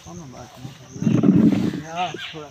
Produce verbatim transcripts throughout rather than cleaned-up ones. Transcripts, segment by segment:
कोनो बात नहीं, थोड़ा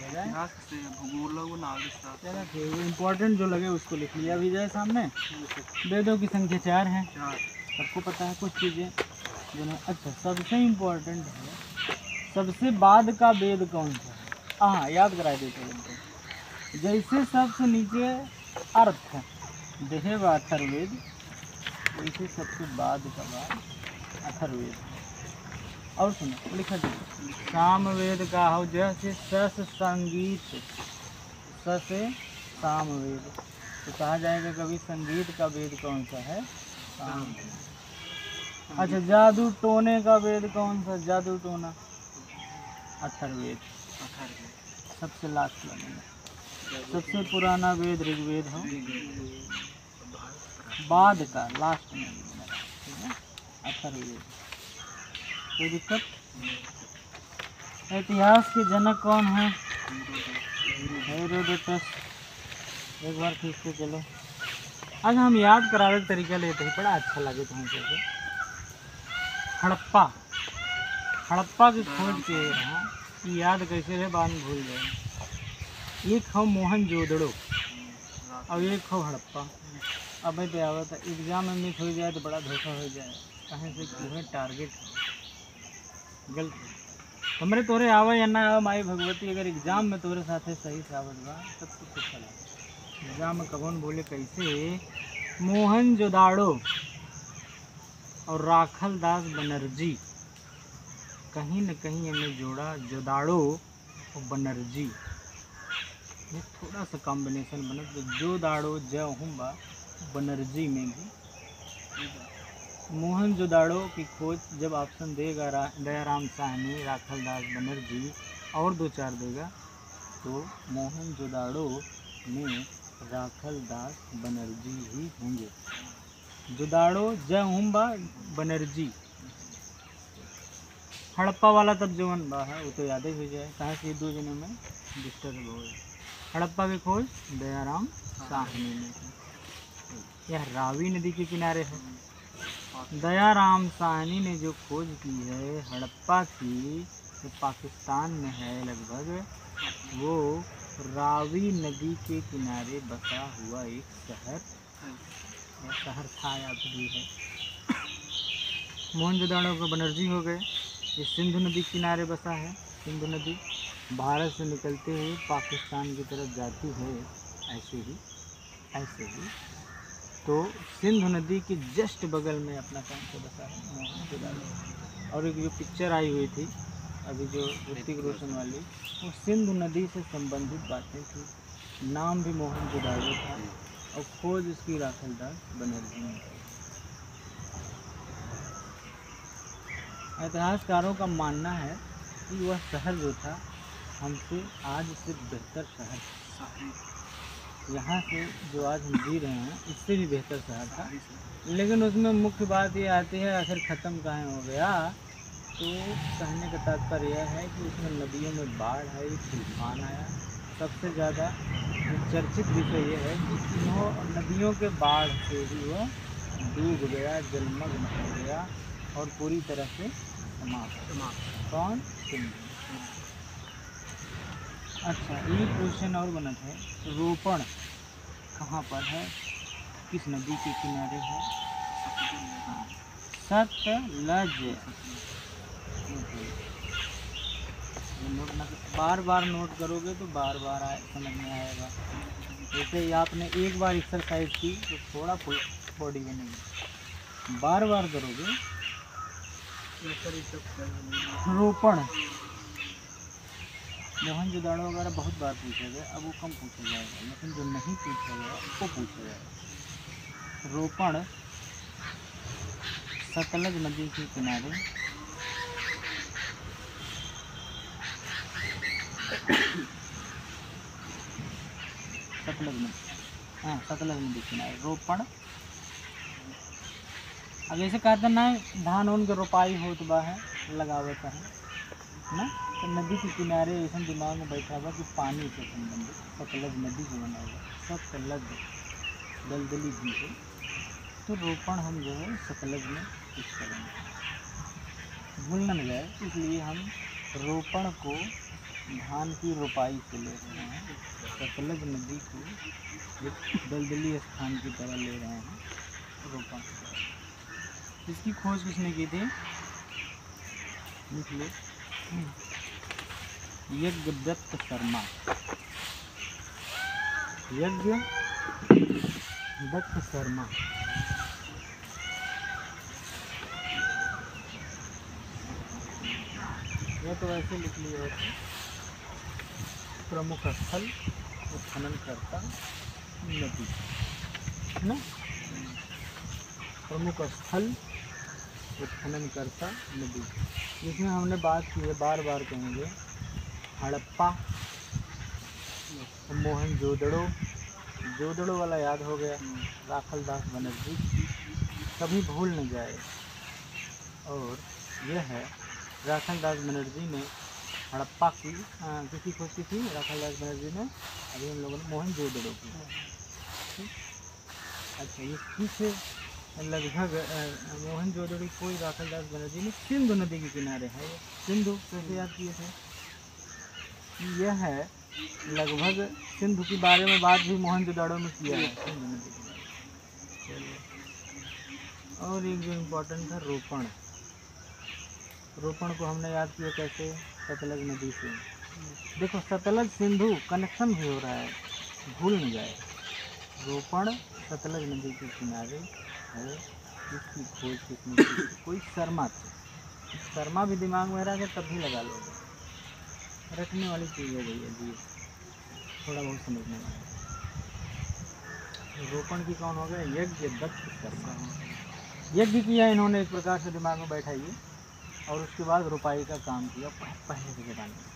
चलो ठीक, इम्पोर्टेंट जो लगे उसको लिख लिया भी जाए सामने। वेदों की संख्या चार है, सबको पता है कुछ चीज़ें जो ना। अच्छा, सबसे इम्पोर्टेंट है, सबसे बाद का वेद कौन सा है? हाँ, याद करा देते हैं। जैसे सबसे नीचे अर्थ देहे व अथर्ववेद, वैसे सबसे बाद का बाद अथर्ववेद। और सुनो, लिखा जाए सामवेद का हो, जैसे सस संगीत, स से सामवेद, तो कहा जाएगा कभी संगीत का वेद कौन सा है? सामवेद। अच्छा, जादू टोने का वेद कौन सा? जादू टोना अथर्ववेद। सबसे लास्ट वाला, सबसे पुराना वेद ऋग्वेद हो, बाद का लास्ट में अथर्ववेद। कोई दिक्कत? इतिहास के जनक कौन है? हेरोडोटस। एक बार खींचते चलो। आज हम याद करावे का तरीका लेते हैं, बड़ा अच्छा लगे तुमको। हड़प्पा, हड़प्पा की खोज के हाँ, याद कैसे रहे, बाद में भूल जाए। एक हो मोहनजोदड़ो और एक हो हड़प्पा। अब भाई आवत एग्जाम में मिस हो जाए तो बड़ा धोखा हो जाए, कहीं से तुम्हें टारगेट गलत हमरे तोरे आवे या ना आवे, माई भगवती अगर एग्जाम में तोरे साथे सही से आवत बा तब तो कुछ चला। एग्जाम में कबन बोले कैसे मोहनजोदाड़ो और राखल दास बनर्जी, कहीं न कहीं हमें जोड़ा जोदाड़ो और बनर्जी, ये थोड़ा सा कॉम्बिनेशन बना तो जोदाड़ो ज हुम्बा बनर्जी में भी। मोहनजोदाड़ो की खोज जब ऑप्शन देगा दयाराम साहनी, राखल दास बनर्जी और दो चार देगा, तो मोहनजोदाड़ो में राखल दास बनर्जी ही होंगे। जोदाड़ो ज हुम्बा बनर्जी। हड़प्पा वाला तब जवन बा है वो तो याद ही हो जाए, कहाँ से दो जनों में डिस्टर्ब हो। हड़प्पा की खोज दयाराम साहनी ने की। यह रावी नदी के किनारे है। दयाराम साहनी ने जो खोज की है हड़प्पा की, जो पाकिस्तान में है लगभग, वो रावी नदी के किनारे बसा हुआ एक शहर शहर था या भी है। मोहनजोदाड़ो का बनर्जी हो गए, ये सिंधु नदी के किनारे बसा है। सिंधु नदी भारत से निकलते हुए पाकिस्तान की तरफ जाती है, ऐसे ही ऐसे ही तो सिंधु नदी के जस्ट बगल में अपना कौन सा बसा है? मोहनजोदाड़ो। और एक जो पिक्चर आई हुई थी अभी जो ऋतिक रोशन वाली, वो सिंधु नदी से संबंधित बातें थी। नाम भी मोहनजोदाड़ो था और खोज उसकी राखल दास बनर्जी ने की। इतिहासकारों का मानना है कि वह शहर जो था हमसे आज से बेहतर शहर था। यहाँ से जो आज हम जी रहे हैं इससे भी बेहतर शहर था, लेकिन उसमें मुख्य बात ये आती है आखिर ख़त्म कहाँ हो गया। तो कहने का तात्पर्य यह है कि उसमें नदियों में बाढ़ आई, तूफान आया। सबसे ज़्यादा चर्चित विषय ये है कि वो नदियों के बाढ़ से ही वो डूब गया, जलमग्न हो गया और पूरी तरह से समाप्त। कौन? सिंधु। अच्छा, ये क्वेश्चन और बना है, रोपण कहाँ पर है, किस नदी के किनारे है? सतलज। नोट न बार बार नोट करोगे तो बार बार आए समझ में आएगा। जैसे ही आपने एक बार एक्सरसाइज की तो थोड़ा बॉडी बनेगी, बार बार करोगे। रोपण मोहनजोदाड़ो वगैरह बहुत बार पूछा गया, अब वो कम पूछा जाएगा, लेकिन जो नहीं पूछा गया वो पूछा जाएगा। रोपण सतलज नदी के किनारे सतलज नदी, हाँ सतलज नदी के किनारे रोपण। अब जैसे कहते ना धान उन के रोपाई होत बा है, लगावत है ना, तो नदी के किनारे ऐसा दिमाग में बैठा हुआ कि पानी से संबंधित सतलज नदी जो बना हुआ, सतलज दलदली भी है, तो रोपण हम जो है सतलज में कुछ करेंगे, भूल न जाए, इसलिए हम रोपण को धान की रोपाई से ले रहे हैं, सतलज नदी को एक दलदली स्थान की तरह ले रहे हैं रोपण की तरह। इसकी खोज किसने की थी? लिख लो, यज्ञदत्त शर्मा। यज्ञ दत्त शर्मा यह तो वैसे लिख लिया है। प्रमुख स्थल उत्खनन करता नदी है ना, प्रमुख स्थल उत्खनन करता नदी, जिसमें हमने बात की है, बार बार कहेंगे, हड़प्पा, मोहनजोदड़ो, जोदड़ो वाला याद हो गया, राखल दास बनर्जी, कभी भूल न जाए। और यह है राखल दास बनर्जी ने हड़प्पा की किसी खोज की थी, राखल दास बनर्जी ने, अभी हम लोगों ने मोहनजोदड़ो की। अच्छा, इसकी से लगभग मोहनजोदड़ो कोई राखल दास बनर्जी ने सिंधु नदी के किनारे है। सिंधु कैसे याद किए थे? यह है लगभग सिंधु के बारे में बात भी मोहनजोदड़ो में किया है, सिंधु नदी के बारे में। और एक जो इम्पोर्टेंट था रोपण, रोपण को हमने याद किया कैसे? सतलज नदी से। देखो सतलज सिंधु कनेक्शन भी हो रहा है, भूल न जाए। रोपण सतलज नदी के किनारे है, इसकी खोज किसने की? कोई शर्मा थे। शर्मा भी दिमाग में रहा तब भी लगा लोगे, रखने वाली चीज़ है भैया जी, थोड़ा बहुत समझने वाला। रोपण की कौन हो गया? यज्ञदत्त शर्मा। यज्ञ किया इन्होंने एक प्रकार से, दिमाग में बैठाइए, और उसके बाद रोपाई का काम किया पहले के ज़माने में।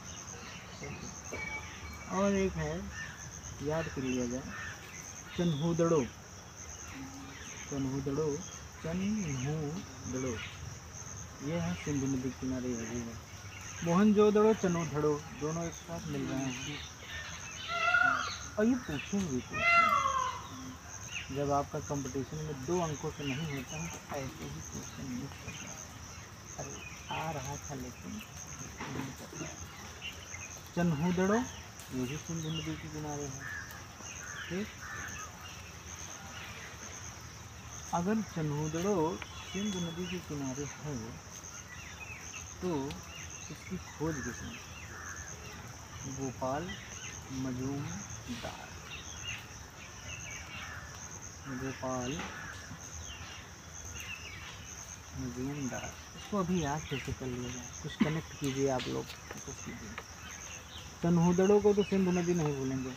और एक है, याद कर लिया जाए, चन्हूदड़ो, चन्हूदड़ो, चन्हूदड़ो, ये है सिंधु नदी किनारे है। मोहनजोदड़ो, चन्हूदड़ो दोनों एक साथ मिल रहे हैं। और ये पूछेंगे क्वेश्चन, जब आपका कंपटीशन में दो अंकों से नहीं होता है तो ऐसे ही क्वेश्चन नहीं करता है। अरे आ रहा था लेकिन नहीं करता। चन्हूदड़ो ये भी सिंधु नदी के किनारे है। ठीक, अगर चन्हूदड़ो सिंधु नदी के किनारे है तो इसकी खोज किसने? गोपाल मजूमदार। गोपाल मजूमदार, इसको अभी याद कैसे कर लिया जाए? कुछ कनेक्ट कीजिए आप लोग, तो कीजिए। चन्हूदड़ो को तो सिंधु नदी नहीं भूलेंगे,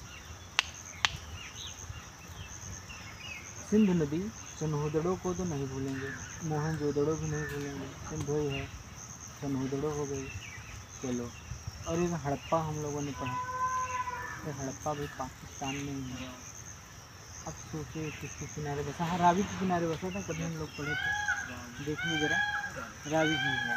सिंधु नदी, चन्हूदड़ो को तो नहीं भूलेंगे, मोहनजोदड़ो भी नहीं भूलेंगे, सिंधु ही है, चन्हूदड़ो हो गई। चलो, और एक हड़प्पा हम लोगों ने पढ़ा, तो हड़प्पा भी पाकिस्तान में ही है। अब सोचे किसके किनारे बसा? हाँ, रावी के किनारे बसा था, कभी हम लोग पढ़े थे, देखिए जरा, रावी ही है।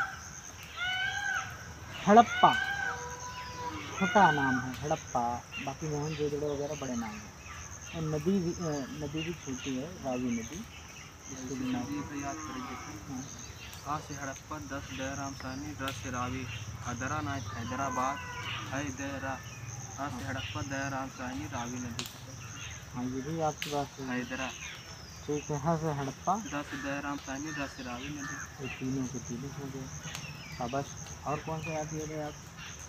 हड़प्पा छोटा नाम है हड़प्पा, बाकी मोहनजोदड़ो वगैरह बड़े नाम हैं। और नदी भी नदी भी छोटी है, रावी नदी, इसको भी नाम याद करेंगे। हाँ से हड़प्पा, दस दयाराम साहनी, रस से रावी, हदरा नाथ हैदराबाद, हैदरा, हाँ से हड़प्पा, दयाराम साहनी, रावी नदी। हाँ, ये भी आपकी बात है, हैदरा। ठीक है, हाँ से हड़प्पा, दस दयाराम साहनी, रस से रावी नदी। ये तीनों के तीनों हो गए। शाबाश। और कौन सा याद किया गया आप?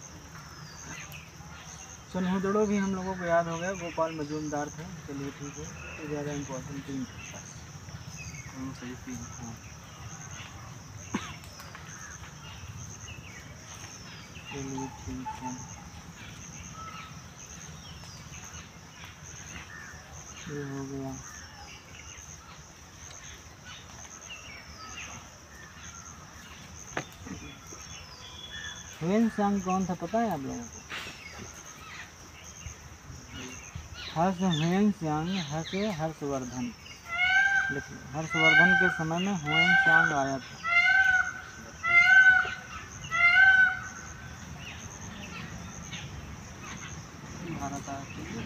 चन्हूदड़ो भी हम लोगों को याद हो गया, गोपाल मजूमदार थे। चलिए ठीक है, तो ज़्यादा इम्पोर्टेंट तीन था बस। सही तीन। हाँ, चलिए ठीक है, ये हो गया। ह्वेनसांग कौन था पता है आप लोगों को? हर्ष ह्वेनसांग, हर्ष हर्षवर्धन, देखिए हर्षवर्धन के समय में ह्वेनसांग आया था। भारत आया।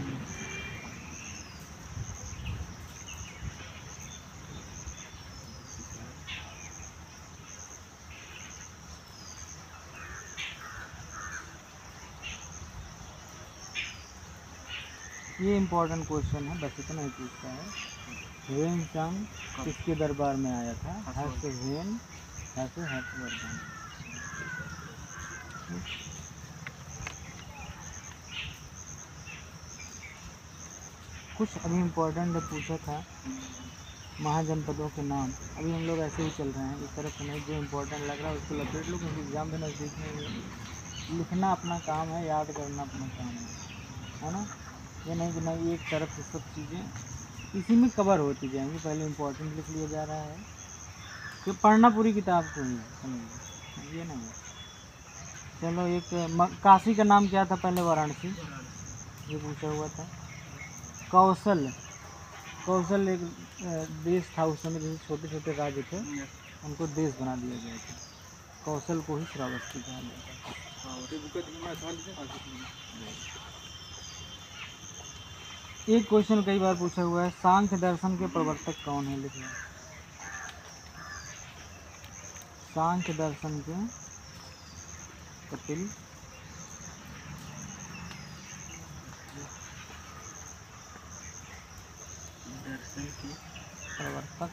ये इम्पोर्टेंट क्वेश्चन है, बस इतना ही पूछता है। ह्वेनसांग किसके दरबार में आया था? हर्ष ह्वेन हर्ष हर्षवर्धन। कुछ अभी इम्पोर्टेंट पूछा था, महाजनपदों के नाम। अभी हम लोग ऐसे ही चल रहे हैं, इस तरह से नहीं, जो इम्पोर्टेंट लग रहा है उसको लपेट लो, क्योंकि एग्जाम में नज़दीक में है। लिखना अपना काम है, याद करना अपना काम है, है ना। ये नहीं कि नहीं एक तरफ से सब चीज़ें इसी में कवर होती जाएंगी। पहले इम्पोर्टेंट लिख लिया जा रहा है, तो पढ़ना पूरी किताब को ही समझ, ये नहीं है। चलो, एक म- काशी का नाम क्या था पहले? वाराणसी, ये पूछा हुआ था। कौशल कौशल एक अ, देश था उस समय, जैसे छोटे छोटे राज्य थे उनको देश बना दिया गया था। कौशल को ही श्रावस्ती कहा जाता है। एक क्वेश्चन कई बार पूछा हुआ है, सांख्य दर्शन के प्रवर्तक कौन है? लिखना। सांख्य दर्शन के कपिल दर्शन के प्रवर्तक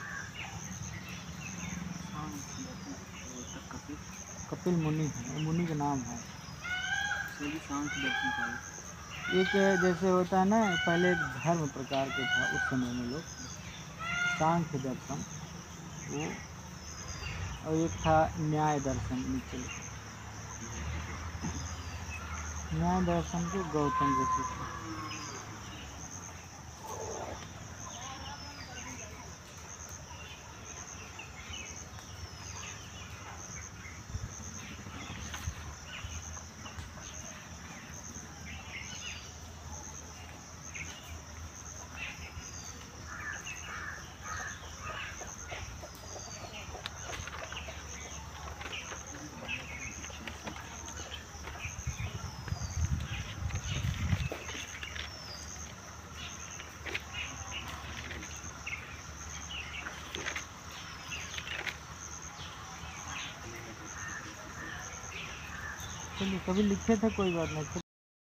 कपिल कपिल मुनि है, मुनि का नाम है। सभी सांख्य दर्शन का एक जैसे होता है ना, पहले एक धर्म प्रकार के था उस समय में लोग, सांख्य दर्शन वो, और एक था न्याय दर्शन। नीचे न्याय दर्शन के गौतम ऋषि थे। चलिए, कभी लिखे थे, कोई बात नहीं।